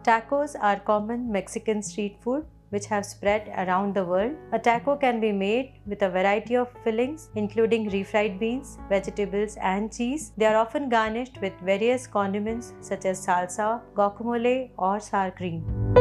Tacos are common Mexican street food which have spread around the world. A taco can be made with a variety of fillings including refried beans, vegetables and cheese. They are often garnished with various condiments such as salsa, guacamole or sour cream.